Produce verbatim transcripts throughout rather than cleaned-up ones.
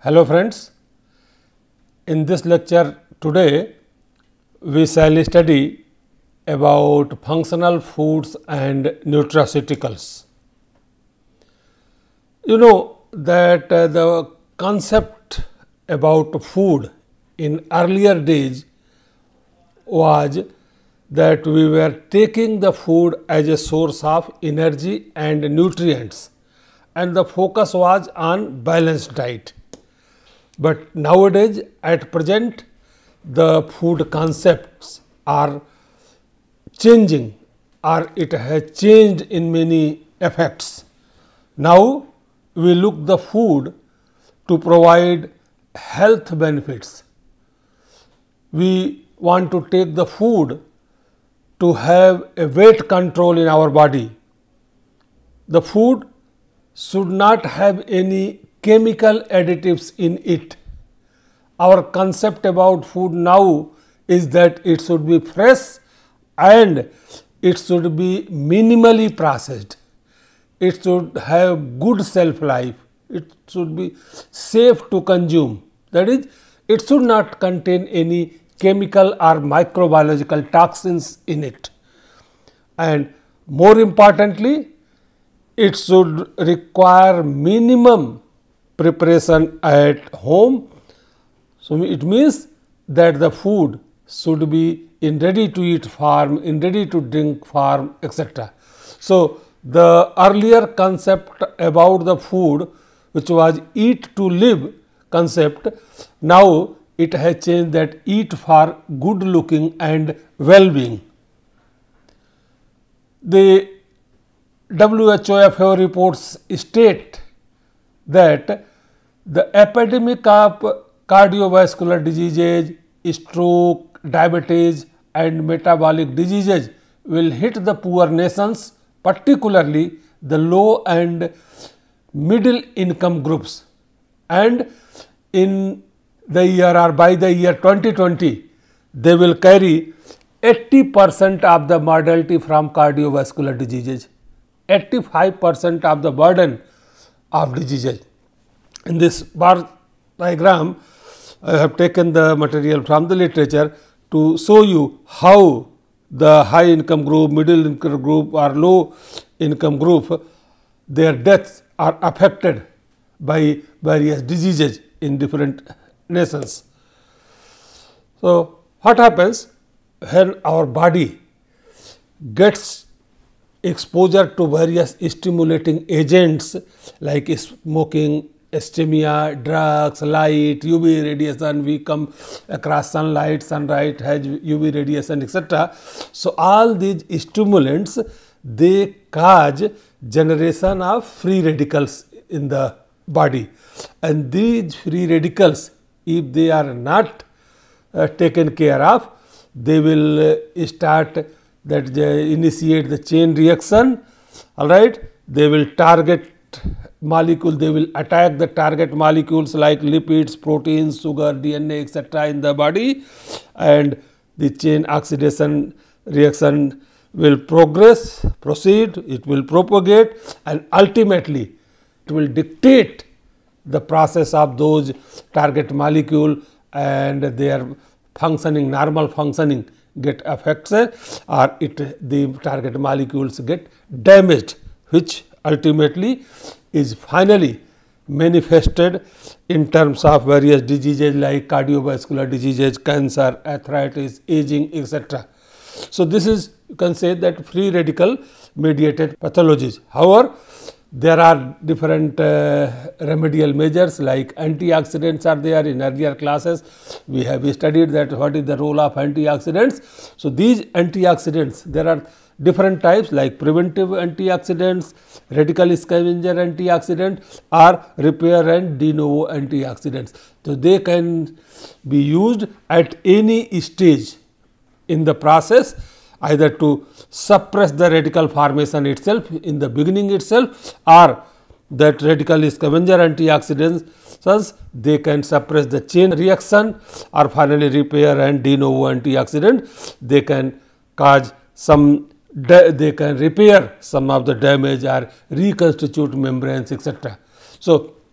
Hello friends, in this lecture today we shall study about functional foods and nutraceuticals. You know that uh, the concept about food in earlier days was that we were taking the food as a source of energy and nutrients, and the focus was on balanced diet. But nowadays at present the food concepts are changing, or it has changed in many effects. Now we look the food to provide health benefits. We want to take the food to have a weight control in our body. The food should not have any chemical additives in it. Our concept about food now is that it should be fresh and it should be minimally processed. It should have good shelf life. It should be safe to consume. That is, it should not contain any chemical or microbiological toxins in it. And more importantly, it should require minimum preparation at home. So it means that the food should be in ready to eat form, in ready to drink form, et cetera. So the earlier concept about the food, which was eat to live concept, now it has changed that eat for good looking and well being. The W H O F A O reports state that the epidemic of cardiovascular diseases, stroke, diabetes and metabolic diseases will hit the poor nations, particularly the low and middle income groups, and in the year or by the year twenty twenty they will carry eighty percent of the mortality from cardiovascular diseases, eighty-five percent of the burden of diseases. In this bar diagram, I have taken the material from the literature to show you how the high income group, middle income group or low income group, their deaths are affected by various diseases in different nations. So what happens when our body gets exposure to various stimulating agents like smoking, ischemia, drugs, light, U V radiation, we come across sunlight, sunlight has U V radiation, et cetera. So all these stimulants, they cause generation of free radicals in the body, and these free radicals, if they are not uh, taken care of, they will uh, start that they initiate the chain reaction, all right. They will target molecule, they will attack the target molecules like lipids, proteins, sugar, D N A, et cetera in the body, and the chain oxidation reaction will progress, proceed, it will propagate, and ultimately it will dictate the process of those target molecule, and their functioning, normal functioning get affected, or it the target molecules get damaged, which ultimately is finally manifested in terms of various diseases like cardiovascular diseases, cancer, arthritis, aging, et cetera. So this is, you can say that free radical mediated pathologies. However, there are different uh, remedial measures like antioxidants are there. In earlier classes we have studied that what is the role of antioxidants. So these antioxidants, there are different types like preventive antioxidants, radical scavenger antioxidants, or repair and de novo antioxidants. So they can be used at any stage in the process, either to suppress the radical formation itself in the beginning itself, or that radical scavenger antioxidants, they can suppress the chain reaction, or finally repair and de novo antioxidant, they can cause some, they can repair some of the damage or reconstitute membranes, et cetera. So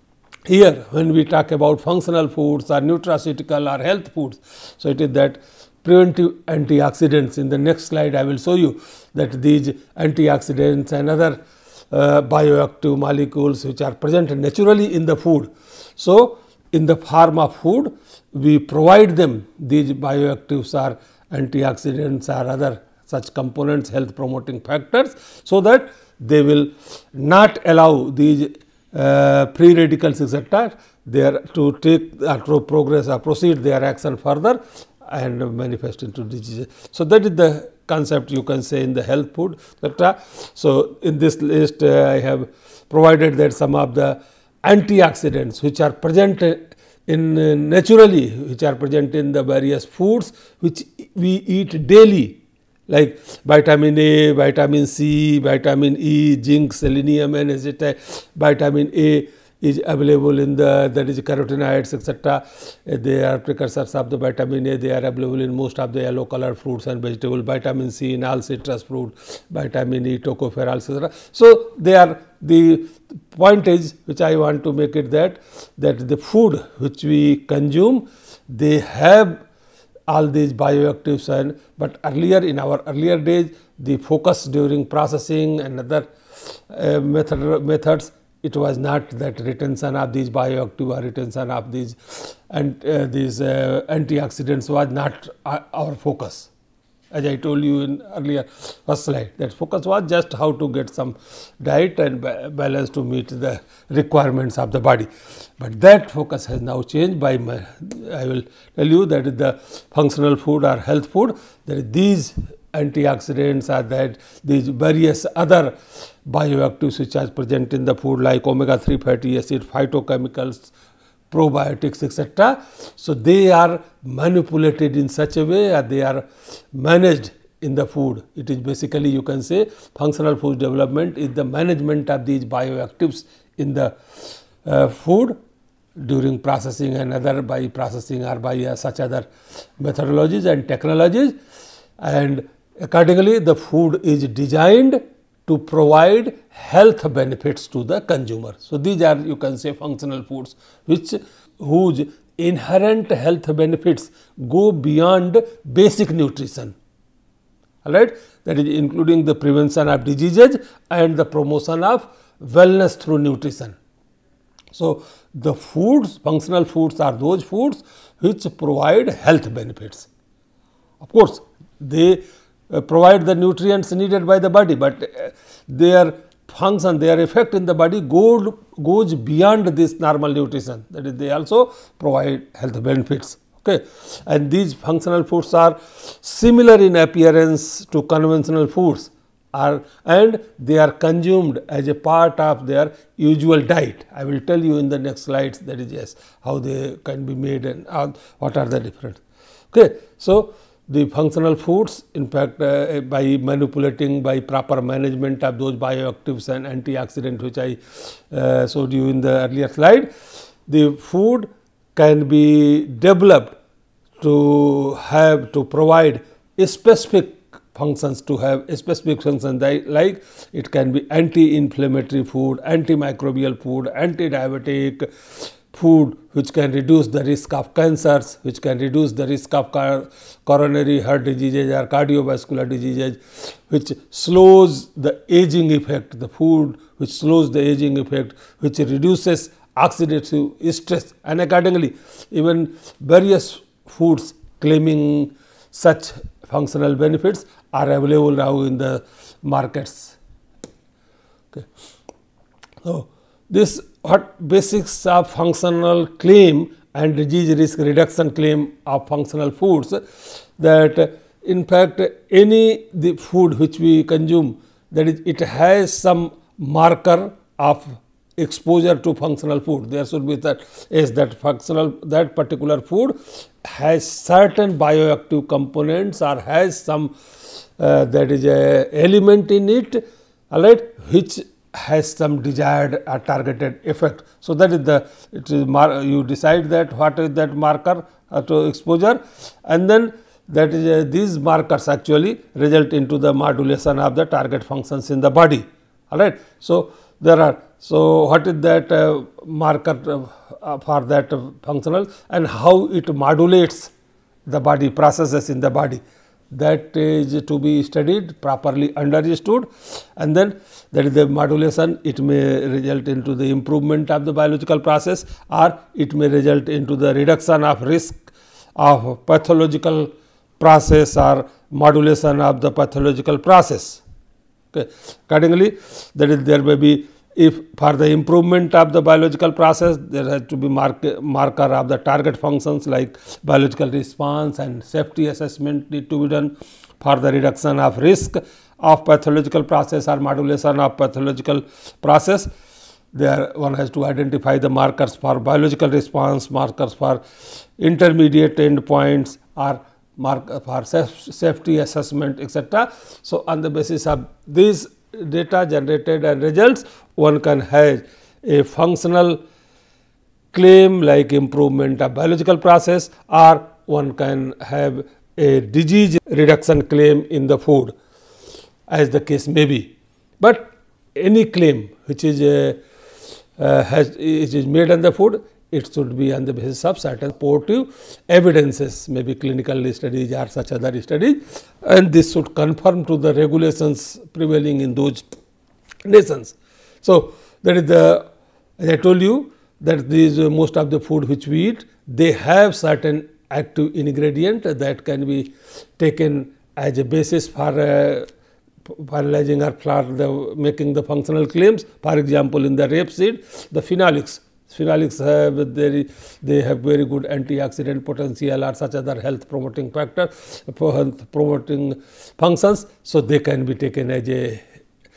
here when we talk about functional foods or nutraceutical or health foods, so it is that preventive antioxidants. In the next slide I will show you that these antioxidants and other uh, bioactive molecules which are present naturally in the food. So in the form of food we provide them these bioactives or antioxidants or other such components, health promoting factors, so that they will not allow these uh, free radicals et cetera they are to take or to progress or proceed their action further and manifest into diseases. So that is the concept you can say in the health food et cetera. So in this list uh, I have provided that some of the antioxidants which are present in uh, naturally which are present in the various foods which we eat daily, like vitamin A, vitamin C, vitamin E, zinc, selenium and et cetera. Vitamin A is available in the, that is carotenoids et cetera. They are precursors of the vitamin A, they are available in most of the yellow colored fruits and vegetables. Vitamin C in all citrus fruit, vitamin E, tocopherol et cetera. So they are the point is which I want to make it that, that the food which we consume, they have all these bioactives, and but earlier in our earlier days the focus during processing and other uh, method, methods, it was not that retention of these bioactive or retention of these and uh, these uh, antioxidants was not uh, our focus. As I told you in earlier first slide, that focus was just how to get some diet and ba balance to meet the requirements of the body. But that focus has now changed by my, I will tell you that the functional food or health food, that these antioxidants are that these various other bioactives which are present in the food like omega three fatty acid, phytochemicals, probiotics et cetera. So they are manipulated in such a way or they are managed in the food. It is basically you can say functional food development is the management of these bioactives in the uh, food during processing and other by processing or by uh, such other methodologies and technologies, and accordingly the food is designed to provide health benefits to the consumer. So these are you can say functional foods which whose inherent health benefits go beyond basic nutrition, all right, that is including the prevention of diseases and the promotion of wellness through nutrition. So the foods, functional foods are those foods which provide health benefits. Of course, they uh, provide the nutrients needed by the body, but uh, their function, their effect in the body go, goes beyond this normal nutrition, that is they also provide health benefits. Okay. And these functional foods are similar in appearance to conventional foods are, and they are consumed as a part of their usual diet. I will tell you in the next slides, that is yes, how they can be made and how, what are the different. Okay. So the functional foods, in fact, uh, by manipulating, by proper management of those bioactives and antioxidants which I uh, showed you in the earlier slide, the food can be developed to have to provide a specific functions, to have a specific function, like it can be anti-inflammatory food, antimicrobial food, anti-diabetic food which can reduce the risk of cancers, which can reduce the risk of coronary heart diseases or cardiovascular diseases, which slows the aging effect, the food which slows the aging effect, which reduces oxidative stress, and accordingly even various foods claiming such functional benefits are available now in the markets. Okay. So this what basics of functional claim and disease risk reduction claim of functional foods, that in fact any the food which we consume, that is it has some marker of exposure to functional food. There should be that is that functional that particular food has certain bioactive components or has some uh, that is a element in it, all right, which has some desired or targeted effect. So that is the it is mar you decide that what is that marker uh, to exposure, and then that is uh, these markers actually result into the modulation of the target functions in the body, all right. So there are So, what is that uh, marker uh, for that uh, functional, and how it modulates the body processes in the body, that is to be studied, properly understood, and then that is the modulation. It may result into the improvement of the biological process, or it may result into the reduction of risk of pathological process or modulation of the pathological process. Okay. Accordingly, that is there may be, if for the improvement of the biological process, there has to be mark, marker of the target functions like biological response and safety assessment need to be done. For the reduction of risk of pathological process or modulation of pathological process, there one has to identify the markers for biological response, markers for intermediate endpoints, or mark for safety assessment, et cetera. So, on the basis of these data generated and results, one can have a functional claim like improvement of biological process, or one can have a disease reduction claim in the food, as the case may be. But any claim which is a, uh, has it is made on the food, it should be on the basis of certain supportive evidences, maybe clinical studies or such other studies, and this should conform to the regulations prevailing in those nations. So, that is the, as I told you, that these uh, most of the food which we eat, they have certain active ingredient that can be taken as a basis for uh, finalizing or for the making the functional claims. For example, in the rapeseed, the phenolics. Phenolics have very, they have very good antioxidant potential or such other health promoting factor, health promoting functions. So, they can be taken as a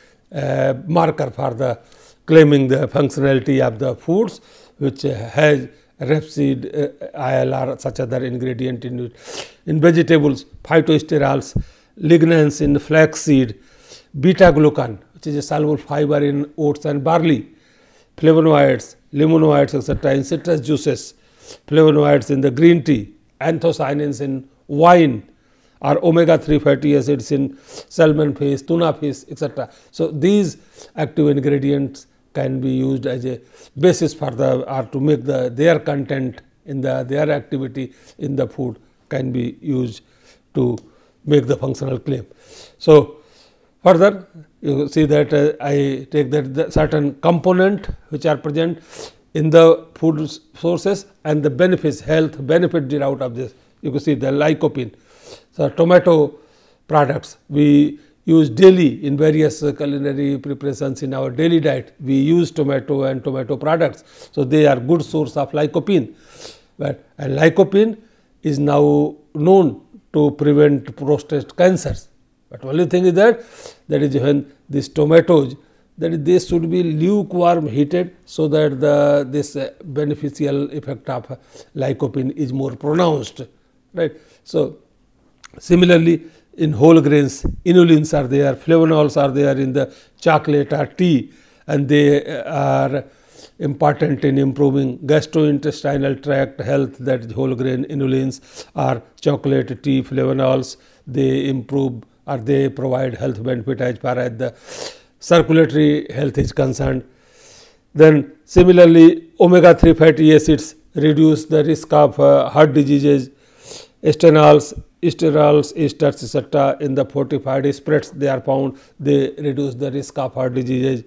uh, marker for the claiming the functionality of the foods which uh, has rapeseed uh, oil or such other ingredient in it. In vegetables, phytosterols, lignans in flaxseed, beta glucan, which is a soluble fiber in oats and barley, flavonoids, limonoids, et cetera in citrus juices, flavonoids in the green tea, anthocyanins in wine, or omega three fatty acids in salmon fish, tuna fish, et cetera. So, these active ingredients can be used as a basis for the, or to make the their content in the their activity in the food can be used to make the functional claim. So, further you see that uh, I take that the certain component which are present in the food sources and the benefits, health benefit derived out of this. You can see the lycopene. So, tomato products we use daily in various uh, culinary preparations in our daily diet. We use tomato and tomato products. So, they are good source of lycopene, but and lycopene is now known to prevent prostate cancers. But only thing is that, that is when these tomatoes, that is they should be lukewarm heated, so that the this uh, beneficial effect of lycopene is more pronounced, right. So, similarly, in whole grains, inulins are there, flavonols are there in the chocolate or tea, and they are important in improving gastrointestinal tract health, that is whole grain inulins or chocolate, tea, flavonols, they improve or they provide health benefit as far as the circulatory health is concerned. Then similarly, omega three fatty acids reduce the risk of uh, heart diseases, stenols, sterols, esters, et cetera in the fortified spreads they are found, they reduce the risk of heart diseases.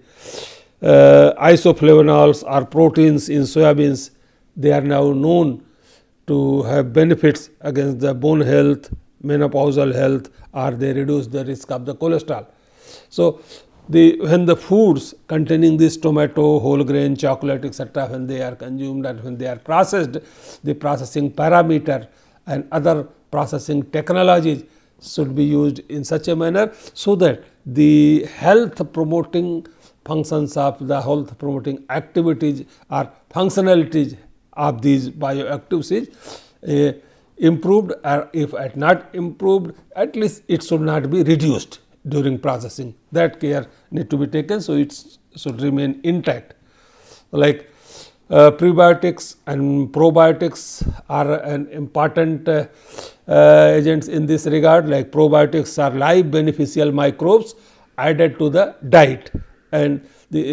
Uh, isoflavonols are proteins in soybeans, they are now known to have benefits against the bone health, menopausal health, or they reduce the risk of the cholesterol. So, the when the foods containing this tomato, whole grain, chocolate, et cetera when they are consumed and when they are processed, the processing parameter and other processing technologies should be used in such a manner, so that the health promoting functions of the health promoting activities or functionalities of these bioactives is uh, improved, or if at not improved, at least it should not be reduced during processing. That care need to be taken, so it should remain intact. Like uh, prebiotics and probiotics are an important uh, uh, agents in this regard. Like probiotics are live beneficial microbes added to the diet, and the, uh,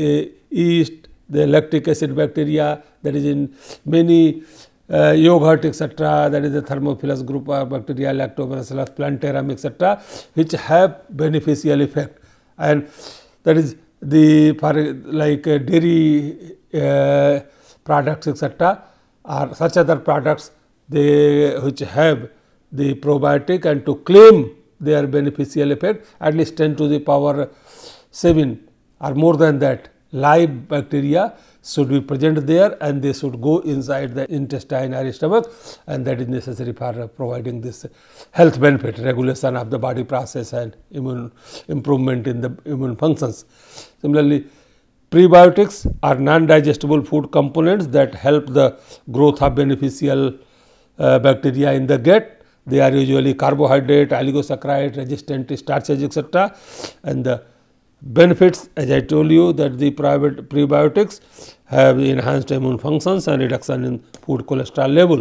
yeast, the lactic acid bacteria, that is in many uh, yogurt, et cetera. That is the thermophilus group of bacteria, lactobacillus plantarum, et cetera, which have beneficial effect. And that is the for like uh, dairy uh, products, et cetera, or such other products they which have the probiotic, and to claim their beneficial effect, at least ten to the power seven or more than that live bacteria should be present there, and they should go inside the intestine or stomach, and that is necessary for providing this health benefit, regulation of the body process and immune improvement in the immune functions. Similarly, prebiotics are non-digestible food components that help the growth of beneficial uh, bacteria in the gut. They are usually carbohydrate, oligosaccharide, resistant to starches, et cetera. And the benefits, as I told you, that the prebiotics have enhanced immune functions and reduction in food cholesterol level.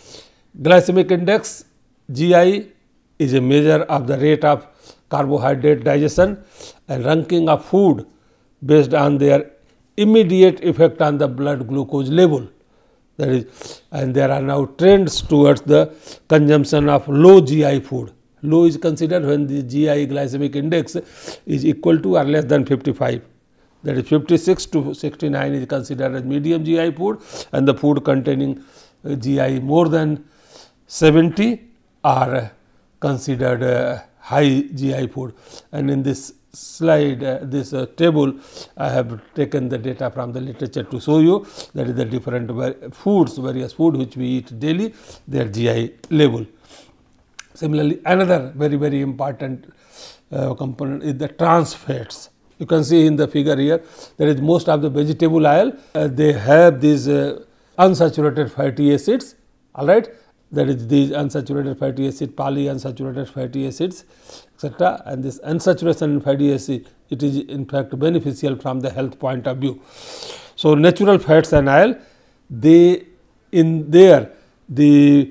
Glycemic index, G I, is a measure of the rate of carbohydrate digestion and ranking of food based on their immediate effect on the blood glucose level. That is, and there are now trends towards the consumption of low G I food. Low is considered when the G I glycemic index is equal to or less than fifty-five. That is fifty-six to sixty-nine is considered as medium G I food, and the food containing G I more than seventy are considered uh, high G I food. And in this slide, uh, this uh, table, I have taken the data from the literature to show you that is the different foods, various food which we eat daily, their G I level. Similarly, another very very important uh, component is the trans fats. You can see in the figure here, there is most of the vegetable oil, uh, they have these uh, unsaturated fatty acids, all right. That is these unsaturated fatty acid, polyunsaturated fatty acids, et cetera. And this unsaturation in fatty acid, it is in fact beneficial from the health point of view. So, natural fats and oil, they in there the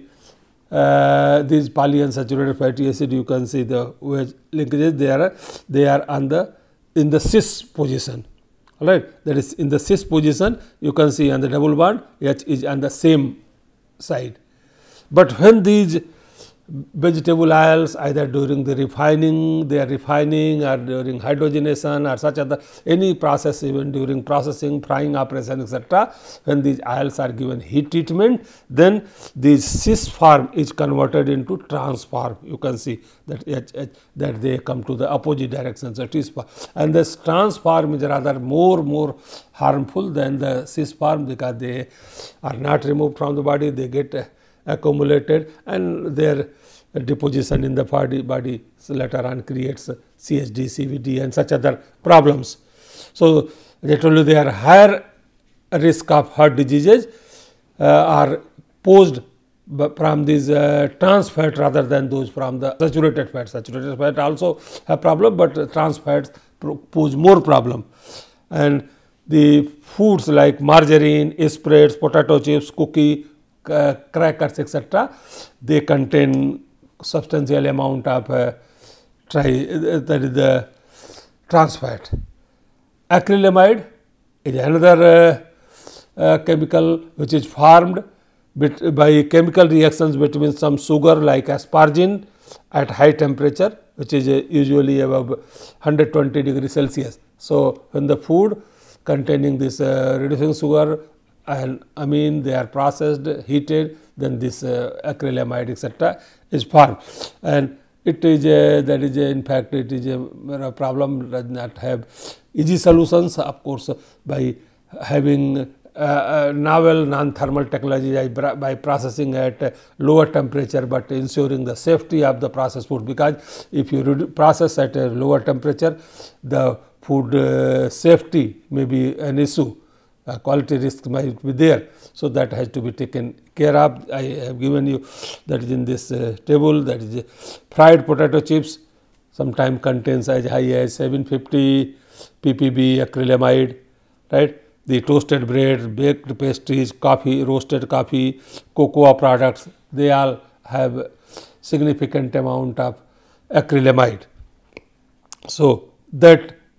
uh, these polyunsaturated fatty acid, you can see the wedge linkages, they are they are on the in the cis position, all right. That is in the cis position, you can see on the double bond H is on the same side. But when these vegetable oils, either during the refining, they are refining, or during hydrogenation or such other any process, even during processing, frying operation, et cetera, when these oils are given heat treatment, then this cis form is converted into trans form. You can see that H, H, that they come to the opposite direction. So, cis form, and this trans form is rather more more harmful than the cis form, because they are not removed from the body, they get uh, accumulated, and their deposition in the body, body later on creates C H D, C V D and such other problems. So, they told you they are higher risk of heart diseases uh, are posed from these uh, trans fat rather than those from the saturated fat. Saturated fat also have problem, but trans fats pose more problem. And the foods like margarine, spreads, potato chips, cookie, Uh, crackers, et cetera, they contain substantial amount of uh, tri, uh, that is the trans fat. Acrylamide is another uh, uh, chemical which is formed bit by chemical reactions between some sugar like asparagine at high temperature, which is uh, usually above one hundred twenty degrees Celsius. So, when the food containing this uh, reducing sugar and amine, they are processed, heated, then this uh, acrylamide, et cetera, is formed, and it is a, that is a, in fact it is a, a problem, does not have easy solutions. Of course, by having uh, uh, novel non-thermal technology by, by processing at uh, lower temperature, but ensuring the safety of the processed food, because if you process at a lower temperature, the food uh, safety may be an issue. Uh, quality risk might be there. So, that has to be taken care of. I have given you that is in this uh, table, that is uh, fried potato chips sometimes contains as high as seven fifty p p b acrylamide, right. The toasted bread, baked pastries, coffee, roasted coffee, cocoa products, they all have significant amount of acrylamide. So, that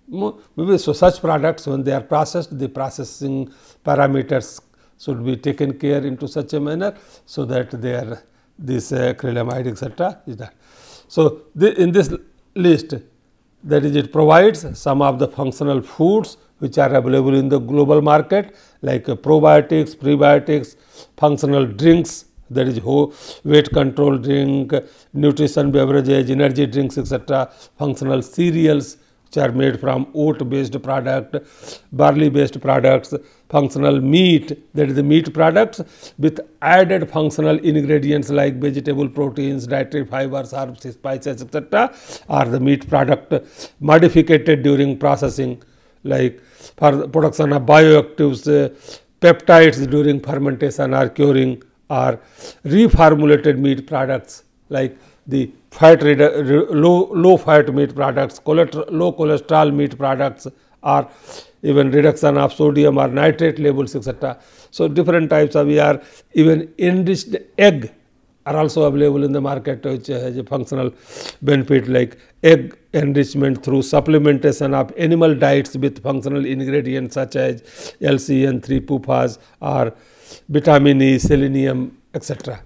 Maybe so such products, when they are processed, the processing parameters should be taken care into such a manner, so that they are this uh, acrylamide et cetera is that. So, the, in this list, that is, it provides some of the functional foods which are available in the global market, like uh, probiotics, prebiotics, functional drinks, that is whole weight control drink, nutrition beverages, energy drinks et cetera, functional cereals which are made from oat based product, barley based products, functional meat, that is the meat products with added functional ingredients like vegetable proteins, dietary fibers, herbs, spices et cetera are the meat product modified during processing, like for the production of bioactives, uh, peptides during fermentation or curing, or reformulated meat products like the fat low low fat meat products, low cholesterol meat products, or even reduction of sodium or nitrate levels et cetera. So, different types of, we are even enriched egg are also available in the market, which has a functional benefit, like egg enrichment through supplementation of animal diets with functional ingredients such as L C N three PUFAs or vitamin E, selenium et cetera.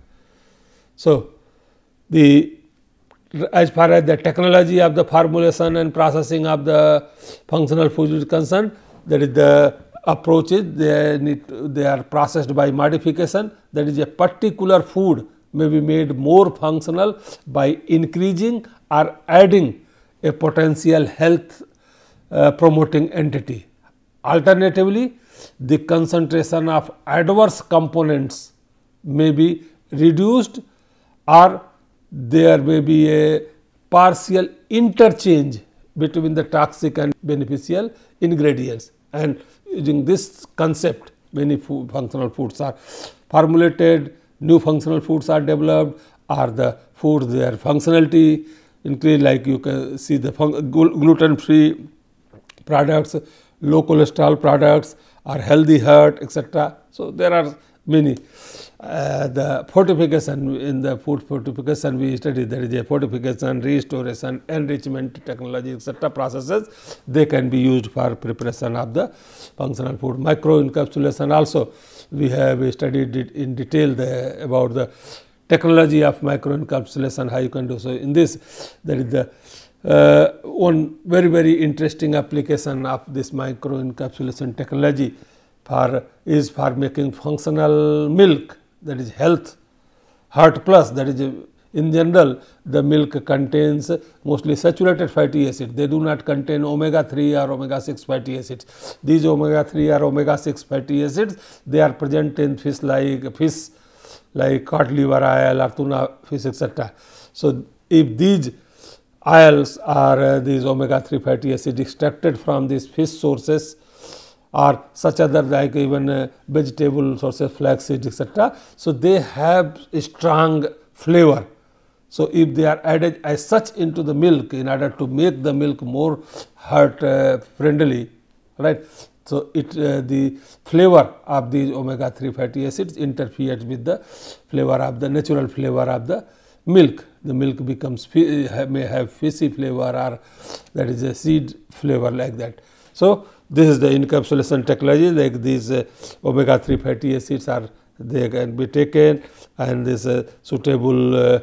So, the as far as the technology of the formulation and processing of the functional food is concerned, that is the approaches, they need to, they are processed by modification, that is a particular food may be made more functional by increasing or adding a potential health uh, promoting entity. Alternatively, the concentration of adverse components may be reduced, or there may be a partial interchange between the toxic and beneficial ingredients, and using this concept many food, functional foods are formulated, new functional foods are developed, or the foods their functionality increase, like you can see the gluten free products, low cholesterol products, or healthy heart et cetera. So, there are many. Uh, the fortification, in the food fortification we study, there is a fortification, restoration, enrichment technology et cetera processes, they can be used for preparation of the functional food. Microencapsulation also we have studied it in detail the, about the technology of microencapsulation, how you can do. So, in this there is the uh, one very very interesting application of this microencapsulation technology for is for making functional milk, that is health heart plus, that is a, in general the milk contains mostly saturated fatty acids, they do not contain omega three or omega six fatty acids. These omega three or omega six fatty acids, they are present in fish like fish like cod liver oil or tuna fish et cetera. So, if these oils or uh, these omega three fatty acids extracted from these fish sources or such other like even uh, vegetable sources, flaxseed et cetera. So, they have a strong flavor. So, if they are added as such into the milk in order to make the milk more heart uh, friendly, right. So, it uh, the flavor of these omega three fatty acids interferes with the flavor of the natural flavor of the milk. The milk becomes may have fishy flavor or that is a seed flavor like that. So, this is the encapsulation technology, like these uh, omega three fatty acids are they can be taken, and this uh, suitable uh,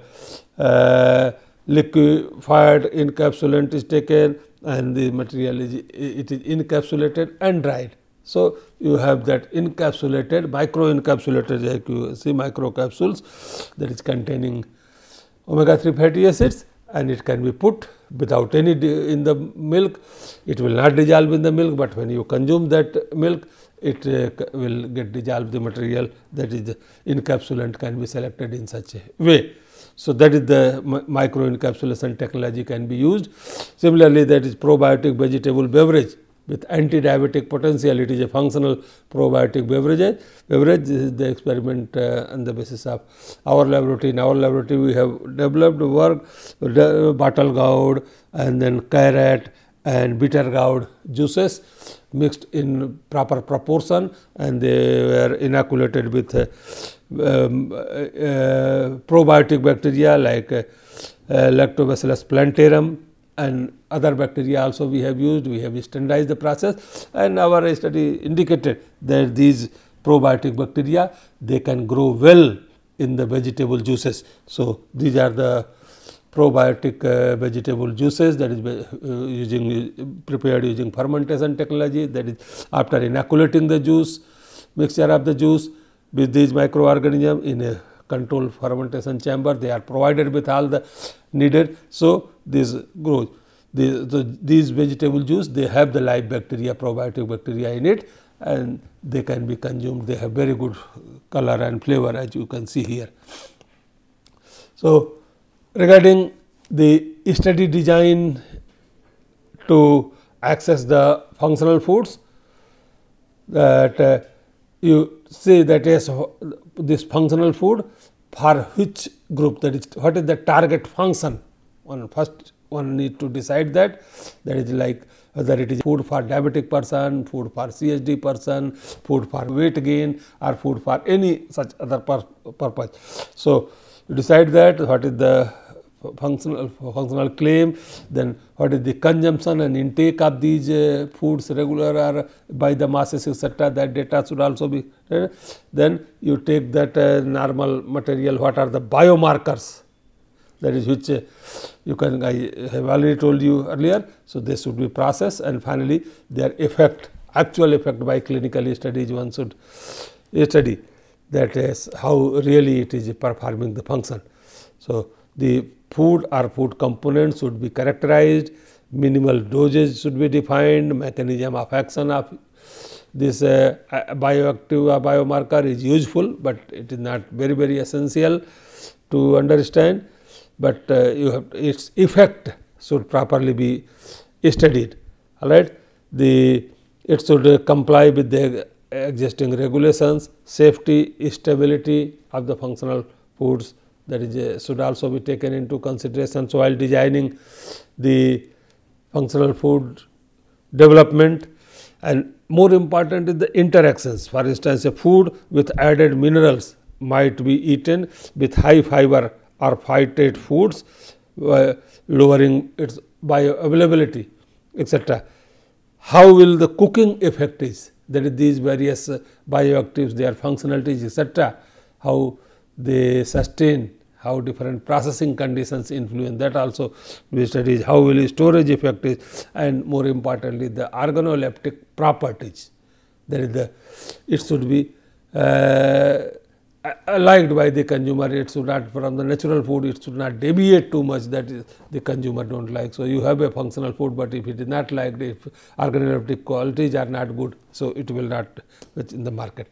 uh, liquefied encapsulant is taken, and the material is it is encapsulated and dried. So, you have that encapsulated micro encapsulated, like you see micro capsules that is containing omega three fatty acids, and it can be put without any in the milk. It will not dissolve in the milk, but when you consume that milk, it uh, will get dissolved the material, that is the encapsulant can be selected in such a way. So, that is the micro encapsulation technology can be used. Similarly, that is probiotic vegetable beverage with anti-diabetic potential, it is a functional probiotic beverage. Beverage, this is the experiment uh, on the basis of our laboratory. In our laboratory, we have developed work, uh, bottle gourd and then carrot and bitter gourd juices mixed in proper proportion, and they were inoculated with uh, um, uh, probiotic bacteria like uh, uh, Lactobacillus plantarum and other bacteria also we have used. We have standardized the process, and our study indicated that these probiotic bacteria, they can grow well in the vegetable juices. So, these are the probiotic uh, vegetable juices, that is uh, using prepared using fermentation technology, that is after inoculating the juice, mixture of the juice with these microorganisms in a controlled fermentation chamber. They are provided with all the needed. So, this grows. The, the, these vegetable juice, they have the live bacteria, probiotic bacteria in it, and they can be consumed. They have very good color and flavor, as you can see here. So, regarding the study design to access the functional foods, that uh, you say that is this functional food for which group, that is what is the target function. One first one need to decide that, that is like whether it is food for diabetic person, food for C H D person, food for weight gain, or food for any such other pur purpose. So, you decide that what is the functional functional claim, then what is the consumption and intake of these uh, foods regular or by the masses, etc. That data should also be uh, then you take that uh, normal material, what are the biomarkers, that is which uh, you can, I have already told you earlier. So, they should be processed, and finally, their effect, actual effect by clinical studies one should study, that is how really it is performing the function. So, the food or food components should be characterized, minimal dosage should be defined, mechanism of action of this uh, bioactive uh, biomarker is useful, but it is not very very essential to understand, but uh, you have its effect should properly be studied. All right, the it should uh, comply with the existing regulations, safety, stability of the functional foods, that is uh, should also be taken into consideration. So, while designing the functional food development, and more important is the interactions. For instance, a food with added minerals might be eaten with high fiber or phytate foods, uh, lowering its bioavailability, et cetera. How will the cooking effect is, that is these various uh, bioactives, their functionalities, et cetera, how they sustain, how different processing conditions influence, that also we study. How will storage effect is, and more importantly the organoleptic properties, that is the it should be uh, liked by the consumer. It should not, from the natural food, it should not deviate too much, that is the consumer don't like. So, you have a functional food, but if it is not liked, if organoleptic qualities are not good, so it will not reach in the market.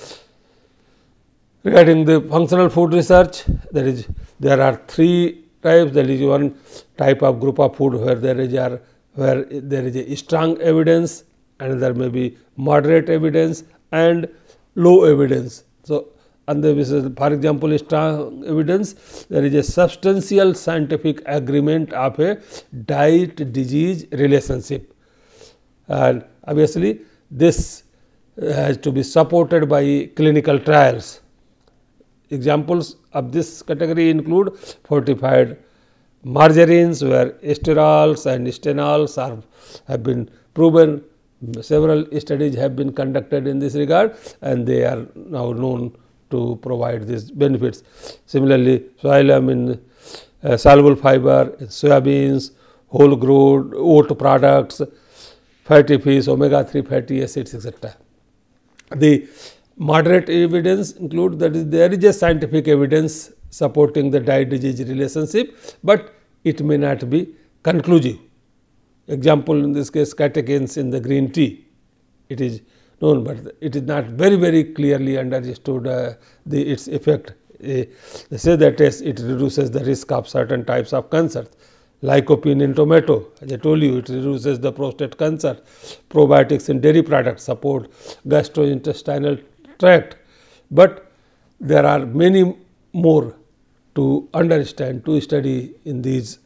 Regarding the functional food research, there is there are three types. There is one type of group of food where there is a where there is a strong evidence, another may be moderate evidence and low evidence. So, on the basis, for example, strong evidence, there is a substantial scientific agreement of a diet disease relationship, and obviously this has to be supported by clinical trials. Examples of this category include fortified margarines, where sterols and stenols are have been proven. Several studies have been conducted in this regard, and they are now known to provide these benefits. Similarly, psyllium in uh, soluble fiber, in soybeans, whole grain oat products, fatty fish, omega three fatty acids, et cetera. The moderate evidence include, that is there is a scientific evidence supporting the diet disease relationship, but it may not be conclusive. Example, in this case, catechins in the green tea, it is known, but it is not very very clearly understood uh, the its effect. Uh, they say that yes, it reduces the risk of certain types of cancers. Lycopene in tomato, as I told you, it reduces the prostate cancer. Probiotics in dairy products support gastrointestinal tract, but there are many more to understand, to study in these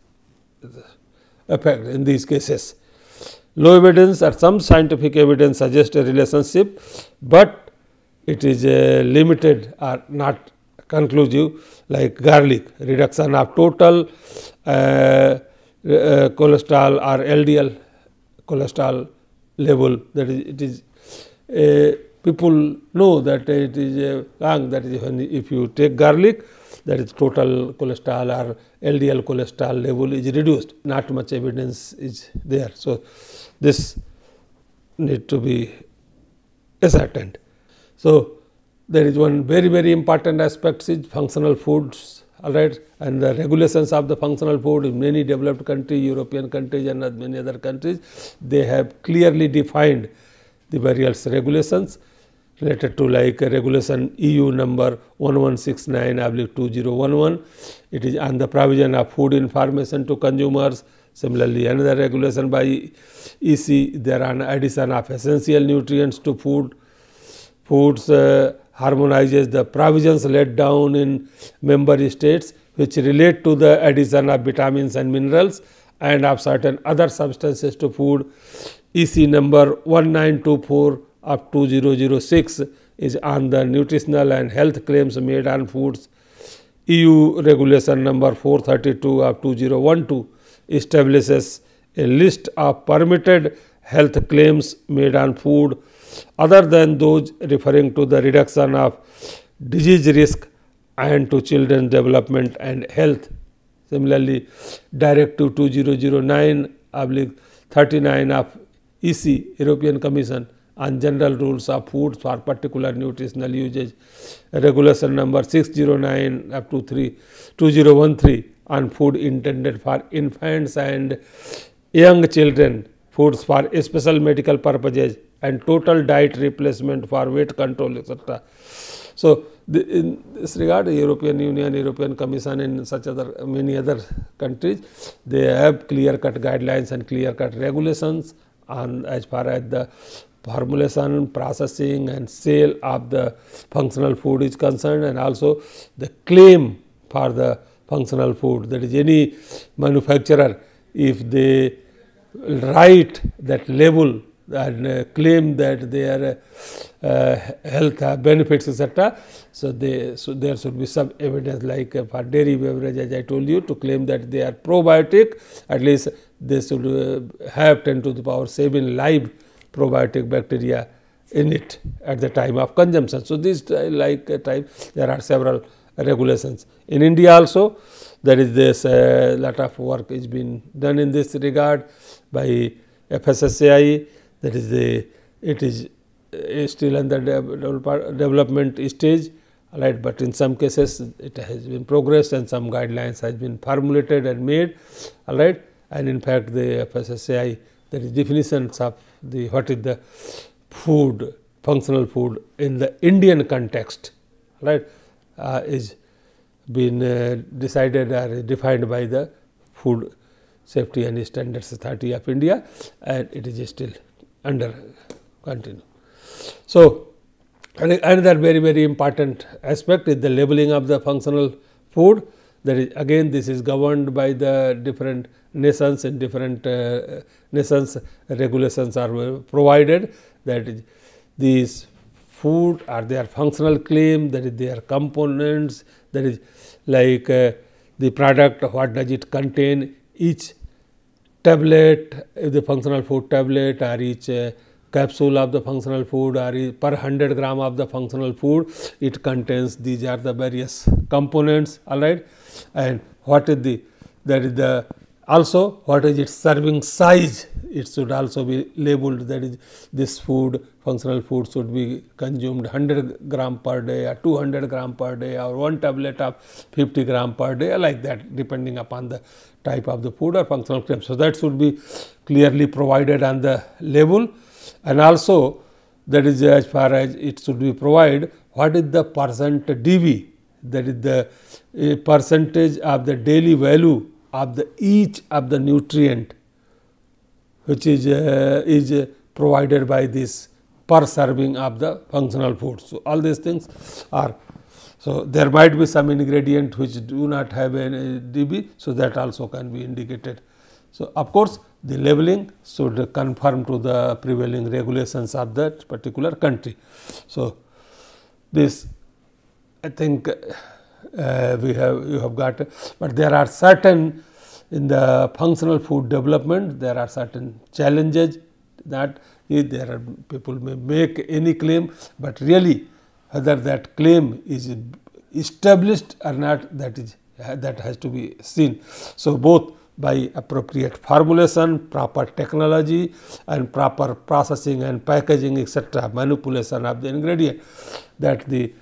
effect in these cases. Low evidence or some scientific evidence suggests a relationship, but it is uh, limited or not conclusive, like garlic, reduction of total uh, uh, cholesterol or L D L cholesterol level, that is it is uh, people know that it is uh, wrong, that is when if you take garlic, that is total cholesterol or L D L cholesterol level is reduced. Not much evidence is there. So, this need to be ascertained. So, there is one very very important aspect is functional foods, all right, and the regulations of the functional food in many developed countries, European countries and many other countries, they have clearly defined the various regulations related to like regulation E U number one one six nine two zero one one. It is on the provision of food information to consumers. Similarly, another regulation by E C, there are addition of essential nutrients to food. Foods uh, harmonizes the provisions laid down in member states which relate to the addition of vitamins and minerals and of certain other substances to food. E C number one nine two four of two thousand six is on the nutritional and health claims made on foods. E U regulation number four thirty-two of two thousand twelve establishes a list of permitted health claims made on food other than those referring to the reduction of disease risk and to children's development and health. Similarly, Directive two thousand nine thirty-nine of E C, European Commission on general rules of foods for particular nutritional usage, regulation number six oh nine up to two thousand thirteen on food intended for infants and young children, foods for special medical purposes and total diet replacement for weight control, et cetera. So, the, in this regard, the European Union, European Commission and such other many other countries, they have clear cut guidelines and clear cut regulations on as far as the formulation, processing and sale of the functional food is concerned, and also the claim for the functional food. That is, any manufacturer, if they write that label and uh, claim that their uh, health uh, benefits, et cetera. So, they so there should be some evidence like uh, for dairy beverage, as I told you, to claim that they are probiotic, at least they should uh, have ten to the power seven live probiotic bacteria in it at the time of consumption. So, this uh, like uh, type there are several regulations. In India also, there is this uh, lot of work is being done in this regard by F S S A I. That is the it is uh, still under develop, development stage, right, but in some cases it has been progressed and some guidelines has been formulated and made, all right, and in fact the F S S A I, there is definitions of the what is the food, functional food in the Indian context, right, uh, is been uh, decided or defined by the Food Safety and Standards Authority of India, and it is still under continue. So, another very very important aspect is the labeling of the functional food. That is, again, this is governed by the different nations and different uh, nations regulations are provided, that is these food are their functional claim, that is their components, that is like uh, the product, what does it contain, each tablet, the functional food tablet, or each uh, capsule of the functional food, or per one hundred gram of the functional food, it contains these are the various components, all right, and what is the that is the also what is its serving size, it should also be labeled, that is this food, functional food should be consumed one hundred gram per day or two hundred gram per day or one tablet of fifty gram per day, like that, depending upon the type of the food or functional claim. So, that should be clearly provided on the label, and also that is as far as it should be provided what is the percent D V, that is the uh, percentage of the daily value of the each of the nutrient which is uh, is uh, provided by this per serving of the functional food. So, all these things are, so there might be some ingredient which do not have any D B, so that also can be indicated. So, of course, the labeling should conform to the prevailing regulations of that particular country. So, this I think uh, we have you have got, but there are certain in the functional food development, there are certain challenges that if there are people may make any claim, but really whether that claim is established or not, that is that has to be seen. So, both by appropriate formulation, proper technology and proper processing and packaging etcetera, manipulation of the ingredient, that the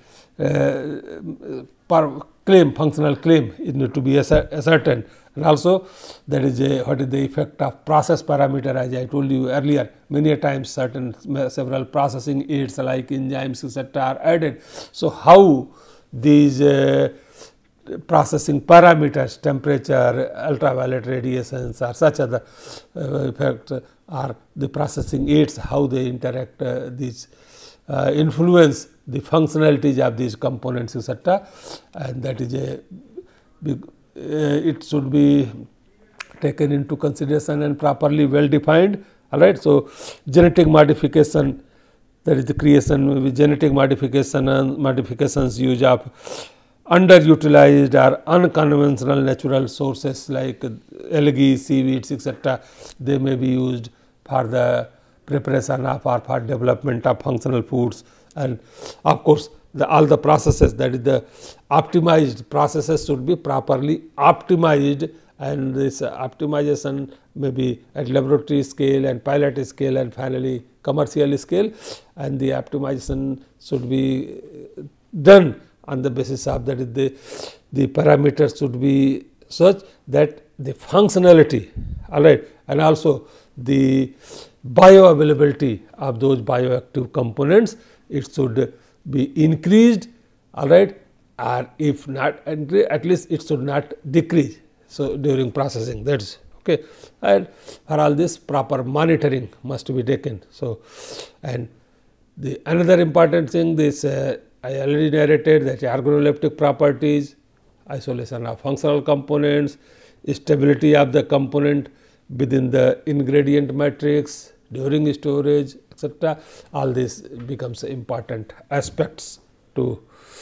uh, per claim functional claim is need to be ascertained. And also that is a what is the effect of process parameter, as I told you earlier, many a times certain several processing aids like enzymes etcetera are added. So, how these uh, processing parameters, temperature, ultraviolet radiations or such other uh, effects are the processing aids, how they interact, uh, these uh, influence the functionalities of these components etcetera, and that is a big, uh, it should be taken into consideration and properly well defined. All right. So, genetic modification, that is the creation with genetic modification and modifications use of underutilized or unconventional natural sources like algae, seaweeds etcetera, they may be used for the preparation of or for development of functional foods. And of course, the all the processes, that is the optimized processes should be properly optimized, and this optimization may be at laboratory scale and pilot scale and finally commercial scale, and the optimization should be done on the basis of that is the, the parameters should be such that the functionality, all right, and also the bioavailability of those bioactive components, it should be increased, all right, or if not, at least it should not decrease. So, during processing, that is okay, and for all this proper monitoring must be taken. So, and the another important thing, this uh, I already narrated, that organoleptic properties, isolation of functional components, stability of the component within the ingredient matrix during storage etcetera, all this becomes important aspects to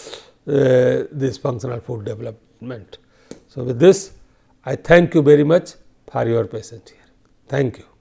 uh, this functional food development. So, with this I thank you very much for your patience here. Thank you.